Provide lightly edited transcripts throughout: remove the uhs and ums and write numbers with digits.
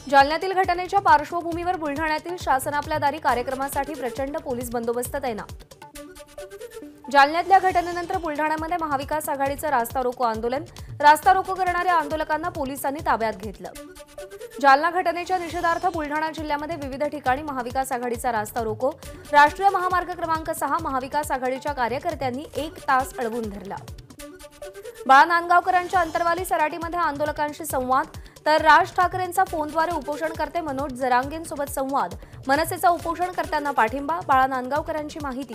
जालन्यातील घटनेच्या पार्श्वभूमीवर बुलढाण्यातील शासन आपल्या दारी कार्यक्रमासाठी प्रचंड पोलीस बंदोबस्त तैनात। जालन्यातल्या घटनेनंतर बुलढाण्यामध्ये महाविकास आघाडीचं रास्ता रोको आंदोलन, रास्ता रोको करणाऱ्या आंदोलकांना पोलिसांनी ताब्यात घेतलं। जालना घटनेच्या निषेधार्थ बुलढाणा जिल्ह्यामध्ये विविध ठिकाणी महाविकास आघाडीचा रास्ता रोको, राष्ट्रीय महामार्ग क्रमांक 6 महाविकास आघाडीच्या कार्यकर्त्यांनी 1 तास अडवून धरला। बाळा नांदगावकरांच्या अंतरवाली सराटीमध्ये आंदोलकांशी संवाद, तर राज ठाकरेंचा फोनद्वारे उपोषणकर्ते मनोज जरांगेंसोबत संवाद, मनसेचा उपोषणकर्त्यांना पाठिंबा, बाळा नांदगावकरांची माहिती।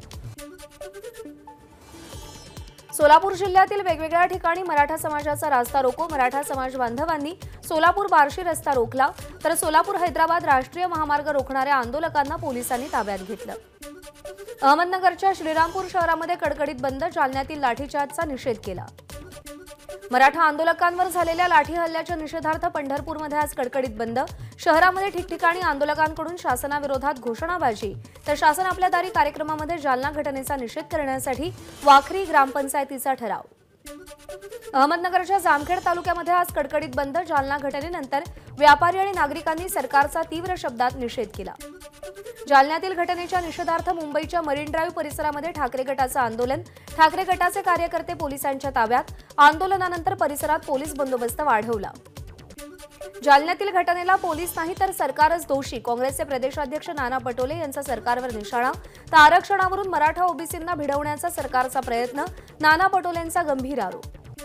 सोलापूर जिल्ह्यातील वेगवेगळ्या ठिकाणी मराठा समाजाचा रास्ता रोको, मराठा समाज बांधवांनी सोलापूर बार्शी रस्ता रोखला, तर सोलापूर हैदराबाद राष्ट्रीय महामार्ग रोखणाऱ्या आंदोलकांना पोलिसांनी ताब्यात घेतलं। अहमदनगरच्या श्रीरामपूर शहरामध्ये कडकडीत बंद, जालन्यातील लाठीचार्जचा निषेध केला। मराठा आंदोलकांवर झालेल्या लाठी हल्ल्याच्या निषेधार्थ पंढरपूरमध्ये आज कडकडीत बंद, शहरामध्ये ठिकठिकाणी आंदोलकांकडून शासनाविरोधात घोषणाबाजी, तर शासन आपल्या दारी कार्यक्रमामध्ये जालना घटनेचा निषेध करण्यासाठी वाखरी ग्रामपंचायतीचा ठराव। अहमदनगरच्या जामखेड तालुक्यामध्ये आज कडकडीत बंद, जालना घटनेनंतर व्यापारी आणि नागरिकांनी सरकारचा तीव्र शब्दात निषेध केला। जालन्यातील घटनेच्या निषेधार्थ मुंबईच्या मरीन ड्राईव्ह परिसरामध्ये ठाकरे गटाचं आंदोलन, ठाकरे गटाचे कार्यकर्ते पोलिसांच्या ताब्यात, आंदोलनानंतर परिसरात पोलीस बंदोबस्त वाढवला। जालन्यातील घटनेला पोलीस नाही तर सरकारच दोषी, काँग्रेसचे प्रदेशाध्यक्ष नाना पटोले यांचा सरकारवर निशाणा, तर आरक्षणावरून मराठा ओबीसींना भिडवण्याचा सरकारचा प्रयत्न, नाना पटोलेंचा गंभीर आरोप।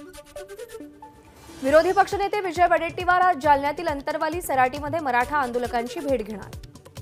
विरोधी पक्षनेते विजय वडेट्टीवार आज जालन्यातील अंतरवाली सराटीमध्ये मराठा आंदोलकांची भेट घेणार।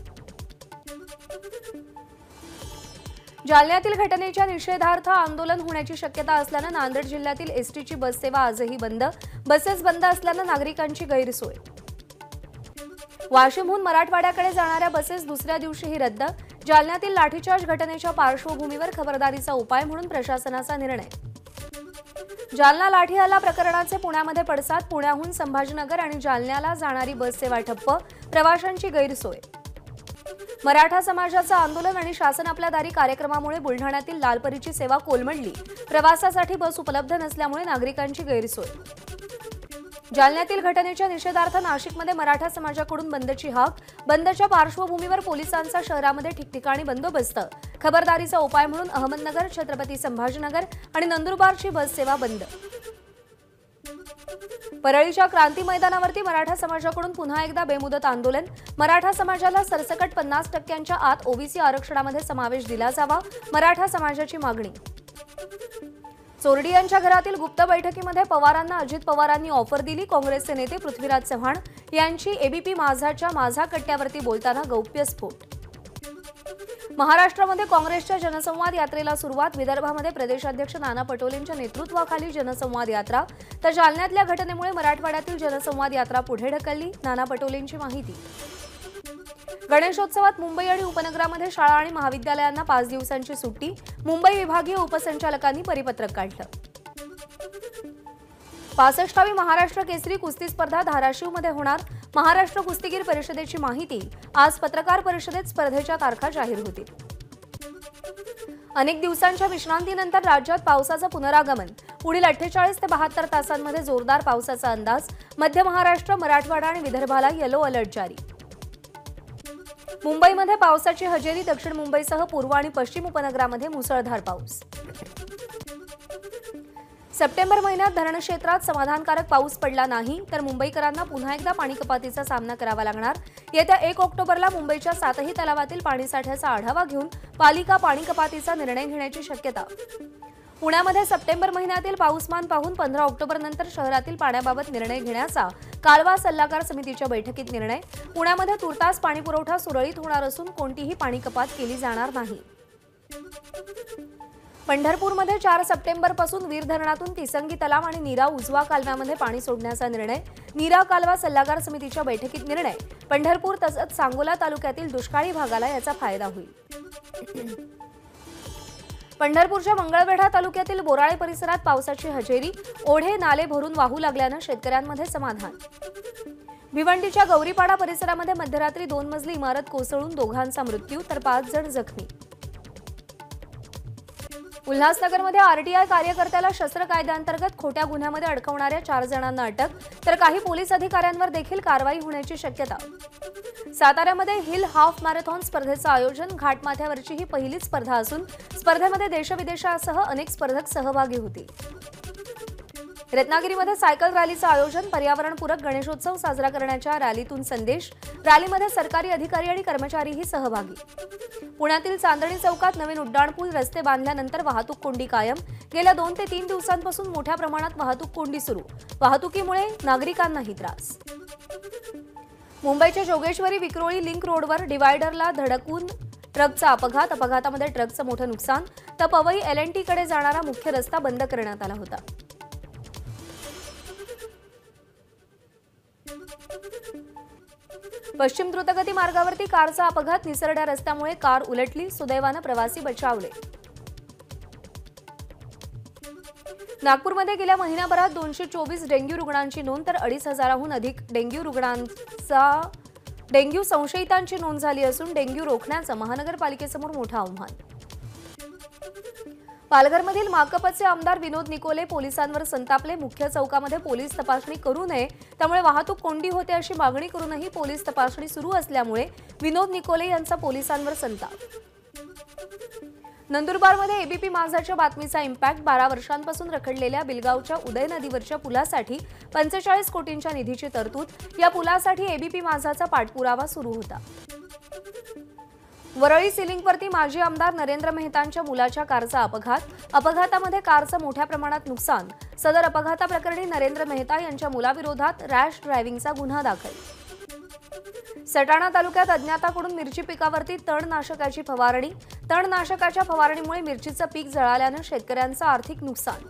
जालन्यातील घटनेच्या निषेधार्थ आंदोलन होण्याची शक्यता असल्याने नांदेड जिल्ह्यातील एसटीची बस सेवा आजही बंद, बसेस बंद असल्याने नागरिकांची गैरसोय। वाशिमहून मराठवाड्याकडे जाणाऱ्या बसेस दुसऱ्या दिवशीही रद्द, जालन्यातील लाठीचार्ज घटनेच्या पार्श्वभूमीवर खबरदारीचा उपाय म्हणून प्रशासनाचा निर्णय। जालना लाठी हल्ला प्रकरणाचे पुण्यामध्ये पडसाद, पुण्याहून संभाजीनगर आणि जालन्याला जाणारी बस सेवा ठप्प, प्रवाशांची गैरसोय। मराठा समाजाचं आंदोलन आणि शासन आपल्या दारी कार्यक्रमामुळे बुलढाण्यातील लालपरीची सेवा कोलमडली, प्रवासासाठी बस उपलब्ध नसल्यामुळे नागरिकांची गैरसोय। जालन्यातील घटनेच्या निषेधार्थ नाशिकमध्ये मराठा समाजाकडून बंदची हाक, बंदच्या पार्श्वभूमीवर पोलिसांचा शहरामध्ये ठिकठिकाणी बंदोबस्त, खबरदारीचा उपाय म्हणून अहमदनगर, छत्रपती संभाजीनगर आणि नंदुरबारची बस सेवा बंद। परळीच्या क्रांती मैदानावरती मराठा समाजाकडून पुन्हा एकदा बेमुदत आंदोलन, मराठा समाजाला सरसकट 50% आत ओबीसी आरक्षणामध्ये समावेश दिला जावा, मराठा समाजाची मागणी। चोरडी यांच्या घरातील गुप्त बैठकीमध्ये पवारांना अजित पवारांनी ऑफर दिली, काँग्रेसचे नेते पृथ्वीराज चव्हाण यांची एबीपी माझाच्या माझा कट्ट्यावरती बोलताना गौप्यस्फोट। महाराष्ट्रामध्ये काँग्रेसच्या जनसंवाद यात्रेला सुरुवात, विदर्भामध्ये प्रदेशाध्यक्ष नाना पटोलेंच्या नेतृत्वाखाली जनसंवाद यात्रा, तर जालन्यातल्या घटनेमुळे मराठवाड्यातील जनसंवाद यात्रा पुढे ढकलली, नाना पटोलेंची माहिती। गणेशोत्सवात मुंबई आणि उपनगरामध्ये शाळा आणि महाविद्यालयांना 5 दिवसांची सुट्टी, मुंबई विभागीय उपसंचालकांनी परिपत्रक काढलं। 65वी महाराष्ट्र केसरी कुस्ती स्पर्धा धाराशिवमध्ये होणार, महाराष्ट्र कुस्तीगीर परिषदेची माहिती, आज पत्रकार परिषदेत स्पर्धेच्या तारखा जाहीर होतील। अनेक दिवसांच्या विश्रांतीनंतर राज्यात पावसाचं पुनरागमन, पुढील 48 ते 72 तासांमध्ये जोरदार पावसाचा अंदाज, मध्य महाराष्ट्र, मराठवाडा आणि विदर्भाला येलो अलर्ट जारी। मुंबईमध्ये पावसाची हजेरी, दक्षिण मुंबईसह पूर्व आणि पश्चिम उपनगरामध्ये मुसळधार पाऊस। सप्टेंबर महिन्यात धरण क्षेत्रात समाधानकारक पाऊस पडला नाही तर मुंबईकरांना पुन्हा एकदा पाणीकपातीचा सामना करावा लागणार। येत्या 1 ऑक्टोबरला मुंबईच्या 7ही तलावातील पाणीसाठ्याचा आढावा घेऊन पालिका पाणीकपातीचा निर्णय घेण्याची शक्यता। पुण्यामध्ये सप्टेंबर महिन्यातील पाऊसमान पाहून 15 ऑक्टोबरनंतर शहरातील पाण्याबाबत निर्णय घेण्याचा कालवा सल्लागार समितीच्या बैठकीत निर्णय। पुण्यामध्ये तुर्तास पाणीपुरवठा सुरळीत होणार असून कोणतीही पाणीकपात केली जाणार नाही। पंढरपूरमध्ये 4 सप्टेंबरपासून वीर धरणातून तिसंगी तलाव आणि नीरा उजवा कालव्यामध्ये पाणी सोडण्याचा निर्णय, नीरा कालवा सल्लागार समितीच्या बैठकीत निर्णय। पंढरपूर तसंच सांगोला तालुक्यातील दुष्काळी भागाला याचा फायदा होईल। पंढरपूरच्या मंगळवेढा तालुक्यातील बोराळे परिसरात पावसाची हजेरी, ओढे नाले भरून वाहू लागल्यानं शेतकऱ्यांमध्ये समाधान। भिवंडीच्या गौरीपाडा परिसरामध्ये मध्यरात्री 2 मजली इमारत कोसळून दोघांचा मृत्यू तर 5 जण जखमी। उल्हासनगरमध्ये आरटीआय कार्यकर्त्याला शस्त्र कायद्याअंतर्गत खोट्या गुन्ह्यामध्ये अडकवणाऱ्या 4 जणांना अटक, तर काही पोलीस अधिकाऱ्यांवर देखील कारवाई होण्याची शक्यता. साताऱ्यामध्ये हिल हाफ मॅरेथॉन स्पर्धेचं आयोजन. घाटमाथ्यावरची ही पहिलीच स्पर्धा असून स्पर्धेमध्ये देशविदेशासह अनेक स्पर्धक सहभागी होतील. रत्नागिरीमध्ये सायकल रॅलीचं आयोजन. पर्यावरणपूरक गणेशोत्सव साजरा करण्याच्या रॅलीतून संदेश. रॅलीमध्ये सरकारी अधिकारी आणि कर्मचारीही सहभागी. पुण्यातील चांदणी चौकात नवीन उड्डाणपूल. रस्ते बांधल्यानंतर वाहतूक कोंडी कायम. गेल्या 2 ते 3 दिवसांपासून मोठ्या प्रमाणात वाहतूक कोंडी सुरू. वाहतुकीमुळे नागरिकांनाही त्रास. मुंबईच्या जोगेश्वरी विक्रोळी लिंक रोडवर डिवायडरला धडकून ट्रकचा अपघात. अपघातामध्ये ट्रकचं मोठं नुकसान. तर पवई LNT कडे जाणारा मुख्य रस्ता बंद करण्यात आला होता. पश्चिम द्रुतगती मार्गावरती कारचा अपघात. निसरड्या रस्त्यामुळे कार उलटली. सुदैवानं प्रवासी बचावले. नागपूरमध्ये गेल्या महिन्याभरात 224 डेंग्यू रुग्णांची नोंद, तर 2,500हून अधिक डेंग्यू संशयितांची नोंद झाली असून डेंग्यू रोखण्याचं महानगरपालिकेसमोर मोठं आव्हान. पालघरमधील माकपचे आमदार विनोद निकोले पोलिसांवर संतापले. मुख्य चौकामध्ये पोलीस तपासणी करू नये, त्यामुळे वाहतूक कोंडी होते अशी मागणी करूनही पोलीस तपासणी सुरू असल्यामुळे विनोद निकोले यांचा पोलिसांवर संताप. नंदुरबारमध्ये एबीपी माझाच्या बातमीचा इम्पॅक्ट. 12 वर्षांपासून रखडलेल्या बिलगावच्या उदय नदीवरच्या पुलासाठी 45 कोटींच्या निधीची तरतूद. या पुलासाठी एबीपी माझाचा पाठपुरावा सुरू होता. वरळी सिलिंगवरती माजी आमदार नरेंद्र मेहतांच्या मुलाच्या कारचा अपघात. अपघातामध्ये कारचं मोठ्या प्रमाणात नुकसान. सदर अपघाताप्रकरणी नरेंद्र मेहता यांच्या मुलाविरोधात रॅश ड्रायव्हिंगचा गुन्हा दाखल. सटाणा तालुक्यात अज्ञाताकडून मिरची पिकावरती तणनाशकाची फवारणी. तणनाशकाच्या फवारणीमुळे मिरचीचं पीक जळाल्यानं शेतकऱ्यांचं आर्थिक नुकसान.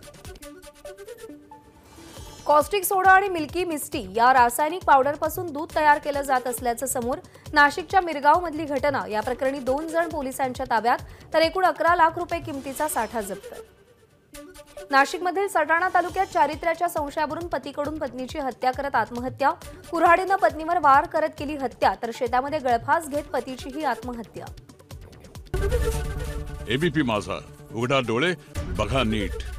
कॉस्टिक सोडा आणि मिल्की मिस्टी या रासायनिक पावडरपासून दूध तयार केलं जात असल्याचं समोर. नाशिकच्या मिरगावमधली घटना. या प्रकरणी 2 जण पोलिसांच्या ताब्यात, तर एकूण 11 लाख रुपये किमतीचा साठा जप्त. नाशिकमधील सटाणा तालुक्यात चारित्र्याच्या संशयावरून पतीकडून पत्नीची हत्या करत आत्महत्या. कुऱ्हाडीनं पत्नीवर वार करत केली हत्या, तर शेतामध्ये गळफास घेत पतीचीही आत्महत्या. एबीपी माझा, उघडा डोळे बघा नीट.